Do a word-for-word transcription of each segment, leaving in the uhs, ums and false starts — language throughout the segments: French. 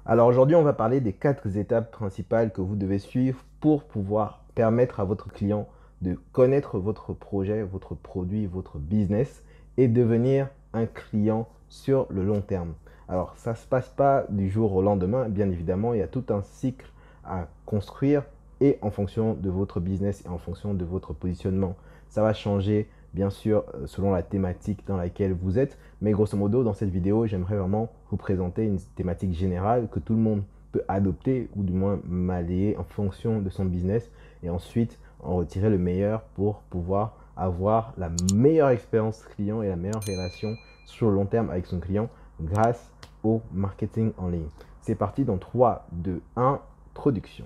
Alors aujourd'hui, on va parler des quatre étapes principales que vous devez suivre pour pouvoir permettre à votre client de connaître votre projet, votre produit, votre business et devenir un client sur le long terme. Alors ça ne se passe pas du jour au lendemain, bien évidemment, il y a tout un cycle à construire et en fonction de votre business et en fonction de votre positionnement. Ça va changer bien sûr euh, selon la thématique dans laquelle vous êtes, mais grosso modo dans cette vidéo j'aimerais vraiment vous présenter une thématique générale que tout le monde peut adopter ou du moins malayer en fonction de son business et ensuite en retirer le meilleur pour pouvoir avoir la meilleure expérience client et la meilleure relation sur le long terme avec son client grâce au marketing en ligne. C'est parti dans trois, deux, un, introduction.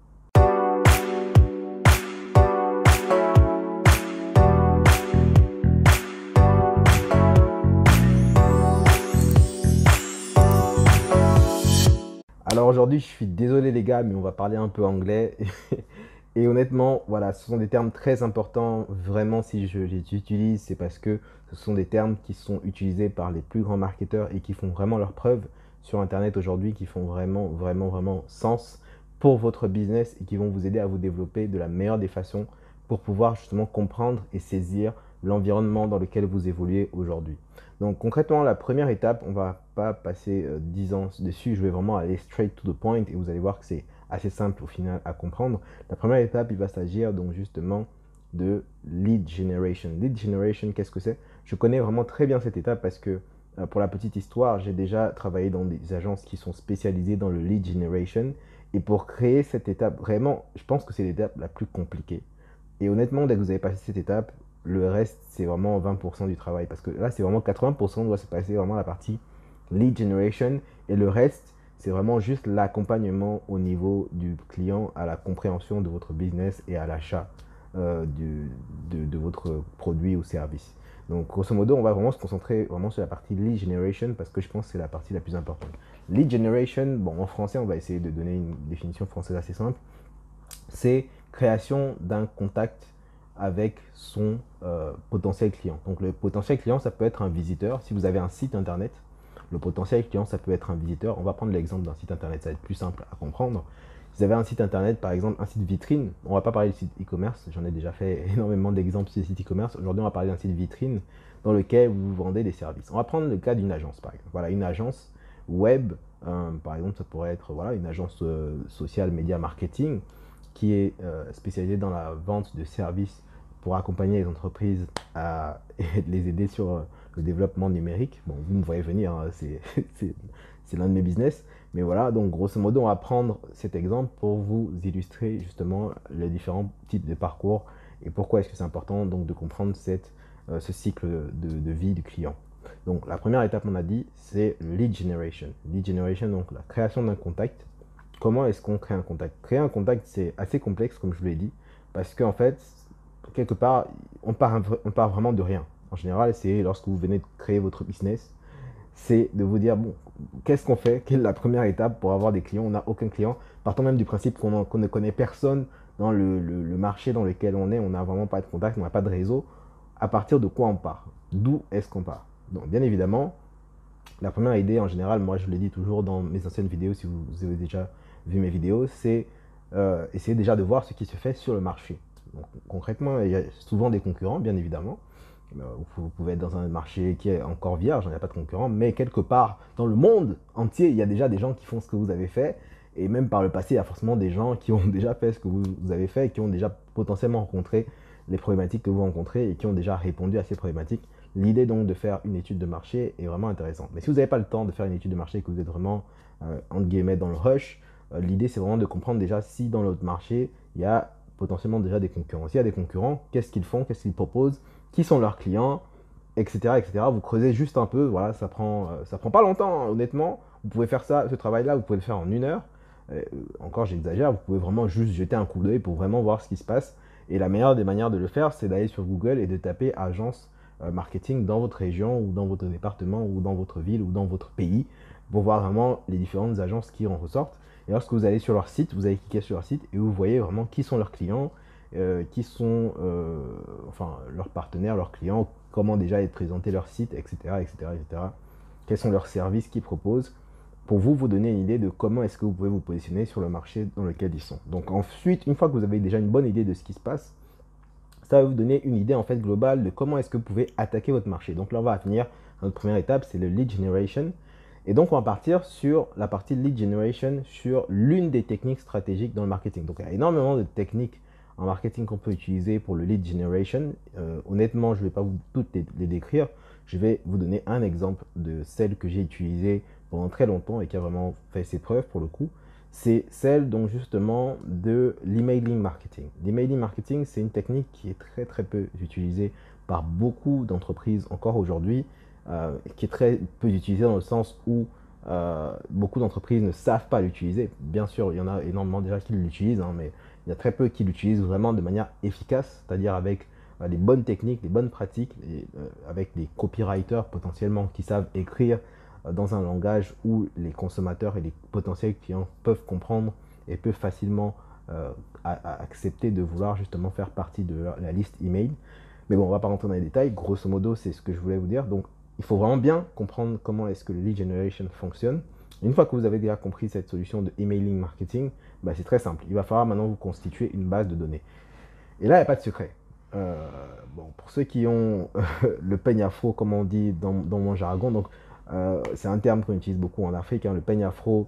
Alors aujourd'hui, je suis désolé les gars, mais on va parler un peu anglais. Et honnêtement, voilà, ce sont des termes très importants. Vraiment, si je les utilise, c'est parce que ce sont des termes qui sont utilisés par les plus grands marketeurs et qui font vraiment leur preuve sur Internet aujourd'hui, qui font vraiment, vraiment, vraiment sens pour votre business et qui vont vous aider à vous développer de la meilleure des façons pour pouvoir justement comprendre et saisir l'environnement dans lequel vous évoluez aujourd'hui. Donc concrètement, la première étape, on va pas passer euh, dix ans dessus, je vais vraiment aller straight to the point et vous allez voir que c'est assez simple au final à comprendre. La première étape, il va s'agir donc justement de lead generation. Lead generation, qu'est-ce que c'est? Je connais vraiment très bien cette étape parce que euh, pour la petite histoire, j'ai déjà travaillé dans des agences qui sont spécialisées dans le lead generation et pour créer cette étape, vraiment, je pense que c'est l'étape la plus compliquée. Et honnêtement, dès que vous avez passé cette étape, le reste, c'est vraiment vingt pour cent du travail. Parce que là, c'est vraiment quatre-vingts pour cent doit se passer vraiment la partie lead generation. Et le reste, c'est vraiment juste l'accompagnement au niveau du client à la compréhension de votre business et à l'achat euh, de, de votre produit ou service. Donc, grosso modo, on va vraiment se concentrer vraiment sur la partie lead generation parce que je pense que c'est la partie la plus importante. Lead generation, bon, en français, on va essayer de donner une définition française assez simple. C'est création d'un contact avec son euh, potentiel client. Donc le potentiel client, ça peut être un visiteur. Si vous avez un site internet, le potentiel client, ça peut être un visiteur. On va prendre l'exemple d'un site internet, ça va être plus simple à comprendre. Si vous avez un site internet, par exemple un site vitrine, on ne va pas parler de site e-commerce, j'en ai déjà fait énormément d'exemples sur les sites e-commerce. Aujourd'hui, on va parler d'un site vitrine dans lequel vous vendez des services. On va prendre le cas d'une agence, par exemple. Voilà, une agence web, euh, par exemple, ça pourrait être voilà, une agence euh, social, média, marketing, qui est euh, spécialisée dans la vente de services pour accompagner les entreprises à les aider sur euh, le développement numérique. Bon, vous me voyez venir, hein, c'est l'un de mes business. Mais voilà, donc grosso modo, on va prendre cet exemple pour vous illustrer justement les différents types de parcours et pourquoi est-ce que c'est important donc de comprendre cette, euh, ce cycle de, de vie du client. Donc la première étape, on a dit, c'est lead generation. Lead generation, donc la création d'un contact. Comment est-ce qu'on crée un contact? Créer un contact, c'est assez complexe, comme je vous l'ai dit, parce qu'en fait, quelque part, on part, on part vraiment de rien. En général, c'est lorsque vous venez de créer votre business, c'est de vous dire, bon, qu'est-ce qu'on fait? Quelle est la première étape pour avoir des clients? On n'a aucun client. Partons même du principe qu'on qu'on ne connaît personne dans le, le, le marché dans lequel on est. On n'a vraiment pas de contact, on n'a pas de réseau. À partir de quoi on part? D'où est-ce qu'on part? Donc, bien évidemment, la première idée, en général, moi je l'ai dit toujours dans mes anciennes vidéos, si vous avez déjà vu mes vidéos, c'est euh, essayer déjà de voir ce qui se fait sur le marché. Donc, concrètement, il y a souvent des concurrents, bien évidemment. Vous pouvez être dans un marché qui est encore vierge, il n'y a pas de concurrents, mais quelque part dans le monde entier, il y a déjà des gens qui font ce que vous avez fait. Et même par le passé, il y a forcément des gens qui ont déjà fait ce que vous avez fait et qui ont déjà potentiellement rencontré les problématiques que vous rencontrez et qui ont déjà répondu à ces problématiques. L'idée donc de faire une étude de marché est vraiment intéressante. Mais si vous n'avez pas le temps de faire une étude de marché et que vous êtes vraiment, euh, entre guillemets, dans le rush, euh, l'idée c'est vraiment de comprendre déjà si dans notre marché, il y a potentiellement déjà des concurrents. S'il y a des concurrents, qu'est-ce qu'ils font, qu'est-ce qu'ils proposent, qui sont leurs clients, et cetera, et cetera. Vous creusez juste un peu, voilà, ça prend, euh, ça prend pas longtemps, hein, honnêtement. Vous pouvez faire ça, ce travail-là, vous pouvez le faire en une heure. Euh, encore, j'exagère, vous pouvez vraiment juste jeter un coup d'œil pour vraiment voir ce qui se passe. Et la meilleure des manières de le faire, c'est d'aller sur Google et de taper agence euh, marketing dans votre région ou dans votre département ou dans votre ville ou dans votre pays pour voir vraiment les différentes agences qui en ressortent. Et lorsque vous allez sur leur site, vous allez cliquer sur leur site et vous voyez vraiment qui sont leurs clients, euh, qui sont euh, enfin, leurs partenaires, leurs clients, comment déjà est présenté leur site, et cetera, et cetera, et cetera. Quels sont leurs services qu'ils proposent pour vous, vous donner une idée de comment est-ce que vous pouvez vous positionner sur le marché dans lequel ils sont. Donc ensuite, une fois que vous avez déjà une bonne idée de ce qui se passe, ça va vous donner une idée en fait globale de comment est-ce que vous pouvez attaquer votre marché. Donc là, on va venir à notre première étape, c'est le lead generation. Et donc, on va partir sur la partie lead generation, sur l'une des techniques stratégiques dans le marketing. Donc, il y a énormément de techniques en marketing qu'on peut utiliser pour le lead generation. Euh, honnêtement, je ne vais pas vous toutes les, les décrire. Je vais vous donner un exemple de celle que j'ai utilisée pendant très longtemps et qui a vraiment fait ses preuves pour le coup. C'est celle donc justement de l'emailing marketing. L'emailing marketing, c'est une technique qui est très très peu utilisée par beaucoup d'entreprises encore aujourd'hui, euh, qui est très peu utilisée dans le sens où euh, beaucoup d'entreprises ne savent pas l'utiliser. Bien sûr, il y en a énormément déjà qui l'utilisent, hein, mais il y a très peu qui l'utilisent vraiment de manière efficace, c'est-à-dire avec euh, les bonnes techniques, les bonnes pratiques, et, euh, avec des copywriters potentiellement qui savent écrire dans un langage où les consommateurs et les potentiels clients peuvent comprendre et peuvent facilement euh, à, à accepter de vouloir justement faire partie de la, la liste email. Mais bon, on ne va pas rentrer dans les détails. Grosso modo, c'est ce que je voulais vous dire. Donc, il faut vraiment bien comprendre comment est-ce que le lead generation fonctionne. Une fois que vous avez déjà compris cette solution de emailing marketing, bah, c'est très simple. Il va falloir maintenant vous constituer une base de données. Et là, il n'y a pas de secret. Euh, bon, pour ceux qui ont le peigne afro, comme on dit dans, dans mon jargon, donc euh, c'est un terme qu'on utilise beaucoup en Afrique, hein, le peigne afro.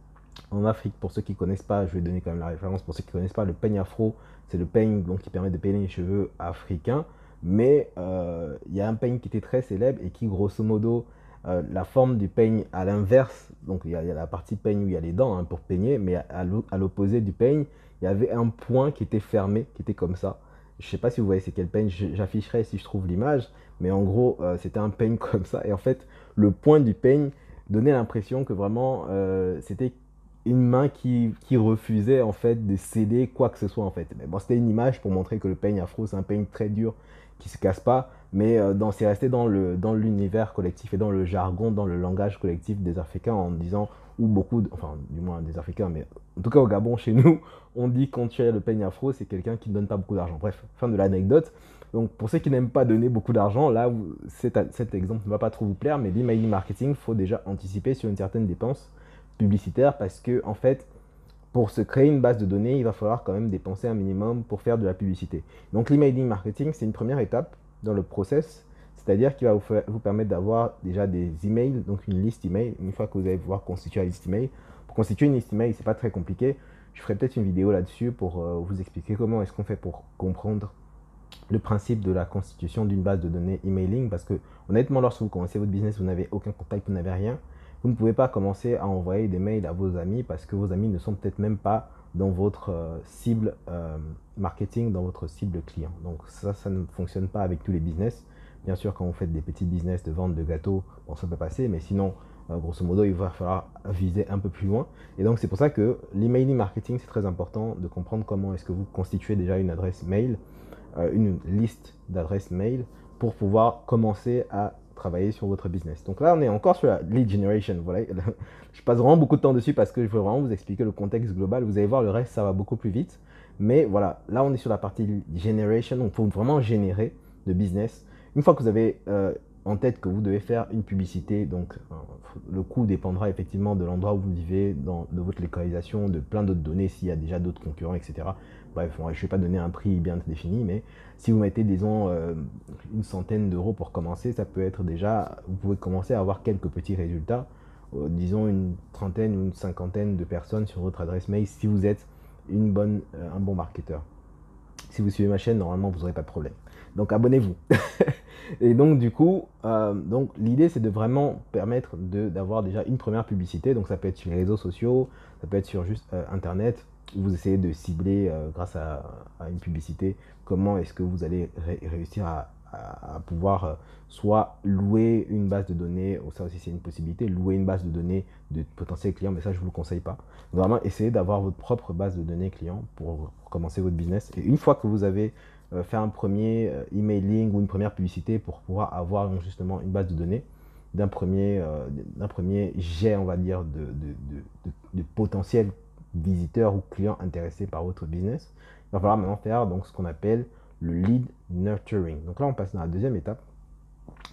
En Afrique, pour ceux qui ne connaissent pas, je vais donner quand même la référence. Pour ceux qui ne connaissent pas, le peigne afro, c'est le peigne donc, qui permet de peigner les cheveux africains. Mais euh, il y a un peigne qui était très célèbre et qui, grosso modo, euh, la forme du peigne à l'inverse, donc il y, y a la partie peigne où il y a les dents hein, pour peigner, mais à l'opposé du peigne, il y avait un point qui était fermé, qui était comme ça. Je ne sais pas si vous voyez c'est quel peigne, j'afficherai si je trouve l'image, mais en gros, euh, c'était un peigne comme ça. Et en fait, le point du peigne donnait l'impression que vraiment, euh, c'était une main qui, qui refusait en fait de céder quoi que ce soit en fait. Mais bon, c'était une image pour montrer que le peigne afro, c'est un peigne très dur qui se casse pas, mais euh, c'est resté dans le dans l'univers collectif et dans le jargon, dans le langage collectif des Africains en disant, ou beaucoup, de, enfin du moins des Africains, mais en tout cas au Gabon chez nous, on dit quand tu as le peigne afro, c'est quelqu'un qui ne donne pas beaucoup d'argent. Bref, fin de l'anecdote. Donc pour ceux qui n'aiment pas donner beaucoup d'argent, là vous, cet, cet exemple ne va pas trop vous plaire, mais l'emailing marketing, il faut déjà anticiper sur une certaine dépense publicitaire parce que en fait, pour se créer une base de données, il va falloir quand même dépenser un minimum pour faire de la publicité. Donc l'emailing marketing, c'est une première étape dans le process, c'est-à-dire qu'il va vous, faire, vous permettre d'avoir déjà des emails, donc une liste email. Une fois que vous allez pouvoir constituer la liste email, pour constituer une liste email, c'est pas très compliqué. Je ferai peut-être une vidéo là-dessus pour euh, vous expliquer comment est-ce qu'on fait pour comprendre le principe de la constitution d'une base de données emailing, parce que honnêtement, lorsque vous commencez votre business, vous n'avez aucun contact, vous n'avez rien. Vous ne pouvez pas commencer à envoyer des mails à vos amis parce que vos amis ne sont peut-être même pas dans votre euh, cible euh, marketing, dans votre cible client. Donc ça, ça ne fonctionne pas avec tous les business. Bien sûr, quand vous faites des petits business de vente de gâteaux, bon, ça peut passer, mais sinon, euh, grosso modo, il va falloir viser un peu plus loin. Et donc, c'est pour ça que l'emailing marketing, c'est très important de comprendre comment est-ce que vous constituez déjà une adresse mail, euh, une liste d'adresses mail pour pouvoir commencer à travailler sur votre business. Donc là, on est encore sur la lead generation. Voilà. Je passe vraiment beaucoup de temps dessus parce que je veux vraiment vous expliquer le contexte global. Vous allez voir, le reste, ça va beaucoup plus vite. Mais voilà, là, on est sur la partie generation. Donc, il faut vraiment générer de business. Une fois que vous avez euh, en tête que vous devez faire une publicité, donc euh, le coût dépendra effectivement de l'endroit où vous vivez, dans, de votre localisation, de plein d'autres données, s'il y a déjà d'autres concurrents, et cetera. Bref, bon, je ne vais pas donner un prix bien défini, mais si vous mettez, disons, euh, une centaine d'euros pour commencer, ça peut être déjà, vous pouvez commencer à avoir quelques petits résultats, euh, disons une trentaine ou une cinquantaine de personnes sur votre adresse mail si vous êtes une bonne, euh, un bon marketeur. Si vous suivez ma chaîne, normalement, vous n'aurez pas de problème. Donc, abonnez-vous. Et donc, du coup, euh, donc l'idée, c'est de vraiment permettre d'avoir déjà une première publicité. Donc, ça peut être sur les réseaux sociaux, ça peut être sur juste euh, Internet. Vous essayez de cibler euh, grâce à, à une publicité comment est-ce que vous allez ré réussir à, à, à pouvoir euh, soit louer une base de données, ou ça aussi c'est une possibilité, louer une base de données de potentiels clients, mais ça je ne vous le conseille pas. Vraiment, essayez d'avoir votre propre base de données clients pour, pour commencer votre business. Et une fois que vous avez euh, fait un premier euh, emailing ou une première publicité pour pouvoir avoir donc, justement une base de données, d'un premier, euh, d'un premier jet, on va dire, de, de, de, de, de potentiels visiteurs ou clients intéressés par votre business, il va falloir maintenant faire donc, ce qu'on appelle le lead nurturing. Donc là, on passe dans la deuxième étape.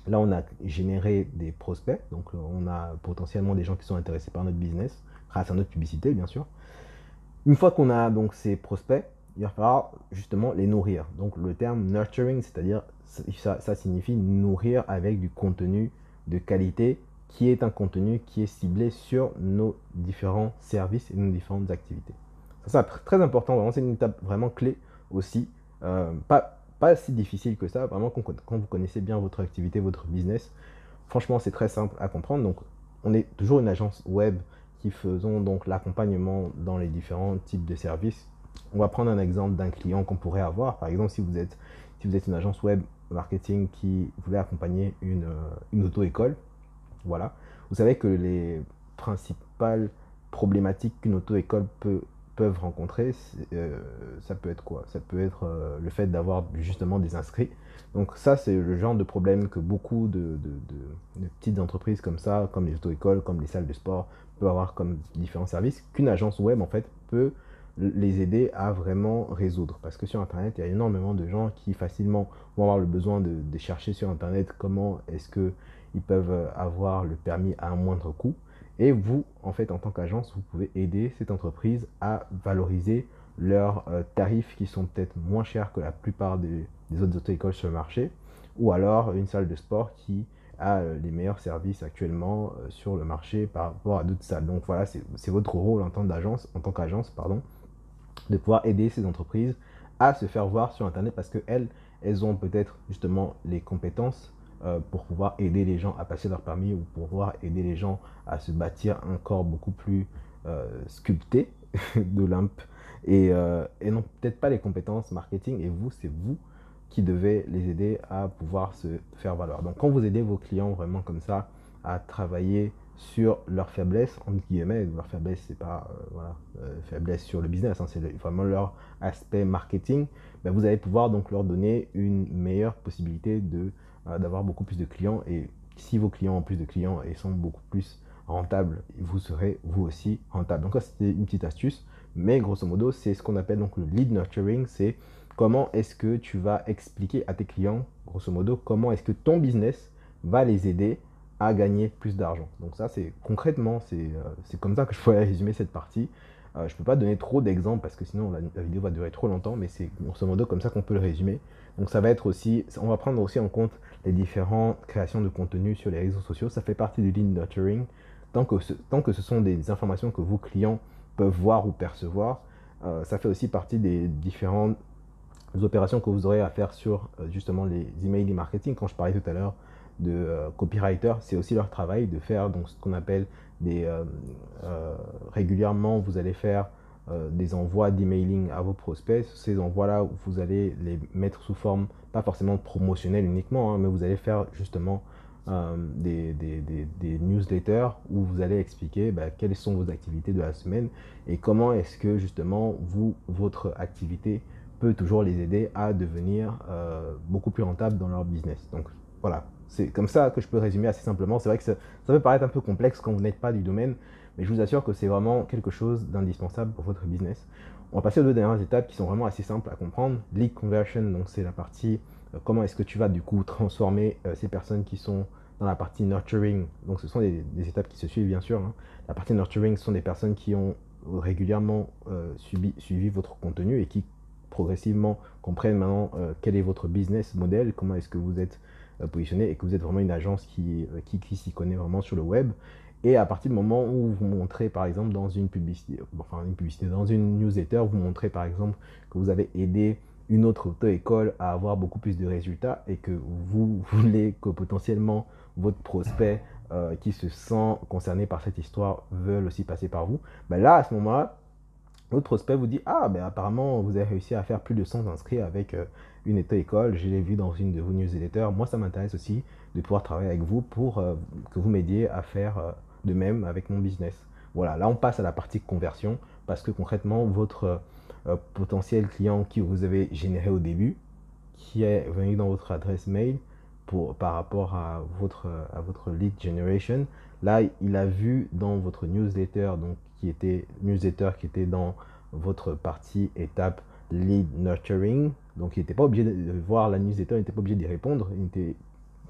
Là, on a généré des prospects, donc euh, on a potentiellement des gens qui sont intéressés par notre business, grâce à notre publicité, bien sûr. Une fois qu'on a donc ces prospects, il va falloir justement les nourrir. Donc le terme nurturing, c'est-à-dire ça, ça signifie nourrir avec du contenu de qualité qui est un contenu qui est ciblé sur nos différents services et nos différentes activités. Ça, c'est très important, vraiment, c'est une étape vraiment clé aussi. Euh, pas, pas si difficile que ça, vraiment quand, quand vous connaissez bien votre activité, votre business, franchement, c'est très simple à comprendre. Donc, on est toujours une agence web qui faisons donc l'accompagnement dans les différents types de services. On va prendre un exemple d'un client qu'on pourrait avoir. Par exemple, si vous êtes, si vous êtes une agence web marketing qui voulait accompagner une, euh, une auto-école, voilà. Vous savez que les principales problématiques qu'une auto-école peut peuvent rencontrer, euh, ça peut être quoi? Ça peut être euh, le fait d'avoir justement des inscrits. Donc ça, c'est le genre de problème que beaucoup de, de, de, de petites entreprises comme ça, comme les auto-écoles, comme les salles de sport, peuvent avoir comme différents services, qu'une agence web, en fait, peut les aider à vraiment résoudre. Parce que sur Internet, il y a énormément de gens qui facilement vont avoir le besoin de, de chercher sur Internet comment est-ce qu'ils peuvent avoir le permis à un moindre coût. Et vous, en fait, en tant qu'agence, vous pouvez aider cette entreprise à valoriser leurs euh, tarifs qui sont peut-être moins chers que la plupart des, des autres auto-écoles sur le marché, ou alors une salle de sport qui a euh, les meilleurs services actuellement euh, sur le marché par rapport à d'autres salles. Donc voilà, c'est votre rôle en tant qu'agence, en tant qu'agence, pardon, de pouvoir aider ces entreprises à se faire voir sur Internet parce qu'elles, elles ont peut-être justement les compétences euh, pour pouvoir aider les gens à passer leur permis ou pour pouvoir aider les gens à se bâtir un corps beaucoup plus euh, sculpté de l'Olympe et, euh, et non peut-être pas les compétences marketing et vous, c'est vous qui devez les aider à pouvoir se faire valoir. Donc quand vous aidez vos clients vraiment comme ça à travailler sur leurs faiblesses, entre guillemets, leur faiblesse, c'est pas euh, voilà, euh, faiblesse sur le business, hein, c'est le, vraiment leur aspect marketing, ben vous allez pouvoir donc leur donner une meilleure possibilité de euh, d'avoir beaucoup plus de clients. Et si vos clients ont plus de clients et sont beaucoup plus rentables, vous serez vous aussi rentable. Donc ça, c'était une petite astuce, mais grosso modo, c'est ce qu'on appelle donc le lead nurturing, c'est comment est-ce que tu vas expliquer à tes clients, grosso modo, comment est-ce que ton business va les aider à gagner plus d'argent. Donc ça, c'est concrètement, c'est euh, comme ça que je pourrais résumer cette partie. Euh, je ne peux pas donner trop d'exemples parce que sinon la, la, vidéo va durer trop longtemps, mais c'est grosso modo comme ça qu'on peut le résumer. Donc ça va être aussi, on va prendre aussi en compte les différentes créations de contenu sur les réseaux sociaux. Ça fait partie du lead nurturing. Tant que, ce, tant que ce sont des informations que vos clients peuvent voir ou percevoir, euh, ça fait aussi partie des différentes opérations que vous aurez à faire sur euh, justement les emails et marketing. Quand je parlais tout à l'heure de euh, copywriter, c'est aussi leur travail de faire donc ce qu'on appelle des euh, euh, régulièrement vous allez faire euh, des envois d'emailing à vos prospects. Ces envois là vous allez les mettre sous forme pas forcément promotionnelle uniquement, hein, mais vous allez faire justement euh, des, des, des, des newsletters où vous allez expliquer bah, quelles sont vos activités de la semaine et comment est-ce que justement vous votre activité peut toujours les aider à devenir euh, beaucoup plus rentables dans leur business. Donc voilà, c'est comme ça que je peux résumer assez simplement. C'est vrai que ça, ça peut paraître un peu complexe quand vous n'êtes pas du domaine, mais je vous assure que c'est vraiment quelque chose d'indispensable pour votre business. On va passer aux deux dernières étapes qui sont vraiment assez simples à comprendre. Lead conversion, donc c'est la partie euh, comment est-ce que tu vas du coup transformer euh, ces personnes qui sont dans la partie nurturing. Donc ce sont des, des étapes qui se suivent bien sûr, hein. La partie nurturing, ce sont des personnes qui ont régulièrement euh, subi, suivi votre contenu et qui progressivement comprennent maintenant euh, quel est votre business model, comment est-ce que vous êtes euh, positionné et que vous êtes vraiment une agence qui, euh, qui, qui s'y connaît vraiment sur le web. Et à partir du moment où vous montrez par exemple dans une publicité, enfin une publicité, dans une newsletter, vous montrez par exemple que vous avez aidé une autre auto-école à avoir beaucoup plus de résultats et que vous voulez que potentiellement votre prospect euh, qui se sent concerné par cette histoire veulent aussi passer par vous, ben là à ce moment-là, votre prospect vous dit ah ben apparemment vous avez réussi à faire plus de cent inscrits avec euh, une auto-école, je l'ai vu dans une de vos newsletters, moi ça m'intéresse aussi de pouvoir travailler avec vous pour euh, que vous m'aidiez à faire euh, de même avec mon business. Voilà, là on passe à la partie conversion parce que concrètement votre euh, potentiel client qui vous avez généré au début, qui est venu dans votre adresse mail pour, par rapport à votre, à votre lead generation, là il a vu dans votre newsletter, donc qui était newsletter qui était dans votre partie étape lead nurturing, donc il n'était pas obligé de voir la newsletter, il n'était pas obligé d'y répondre, il était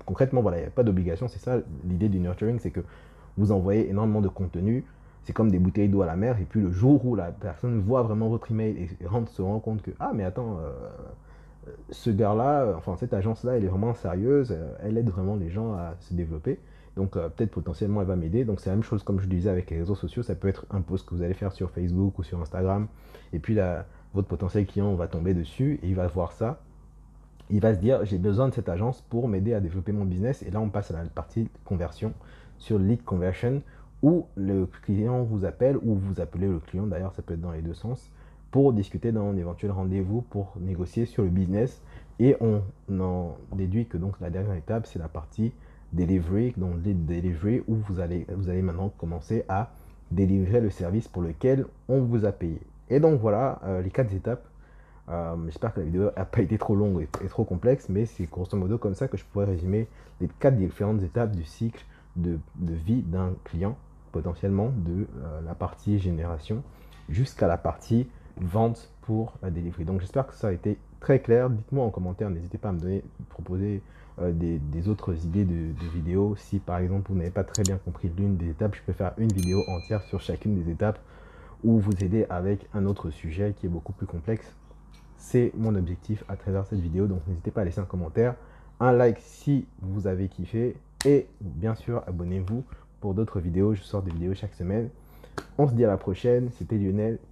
concrètement, voilà, il n'y a pas d'obligation. C'est ça l'idée du nurturing, c'est que vous envoyez énormément de contenu. C'est comme des bouteilles d'eau à la mer. Et puis le jour où la personne voit vraiment votre email et rentre, se rend compte que, ah, mais attends, euh, ce gars-là, enfin cette agence-là, elle est vraiment sérieuse, euh, elle aide vraiment les gens à se développer. Donc euh, peut-être potentiellement elle va m'aider. Donc c'est la même chose comme je disais avec les réseaux sociaux, ça peut être un post que vous allez faire sur Facebook ou sur Instagram. Et puis là, votre potentiel client va tomber dessus et il va voir ça. Il va se dire j'ai besoin de cette agence pour m'aider à développer mon business. Et là on passe à la partie conversion sur lead conversion où le client vous appelle ou vous appelez le client, d'ailleurs ça peut être dans les deux sens, pour discuter d'un éventuel rendez-vous pour négocier sur le business. Et on en déduit que donc la dernière étape, c'est la partie delivery, donc lead delivery, où vous allez, vous allez maintenant commencer à délivrer le service pour lequel on vous a payé. Et donc voilà euh, les quatre étapes. Euh, J'espère que la vidéo n'a pas été trop longue et, et trop complexe, mais c'est grosso modo comme ça que je pourrais résumer les quatre différentes étapes du cycle de, de vie d'un client, potentiellement de euh, la partie génération jusqu'à la partie vente pour la delivery. Donc j'espère que ça a été très clair. Dites-moi en commentaire, n'hésitez pas à me donner, proposer euh, des, des autres idées de, de vidéos. Si par exemple vous n'avez pas très bien compris l'une des étapes, je peux faire une vidéo entière sur chacune des étapes ou vous aider avec un autre sujet qui est beaucoup plus complexe. C'est mon objectif à travers cette vidéo, donc n'hésitez pas à laisser un commentaire, un like si vous avez kiffé et bien sûr abonnez-vous pour d'autres vidéos. Je sors des vidéos chaque semaine. On se dit à la prochaine, c'était Lionel.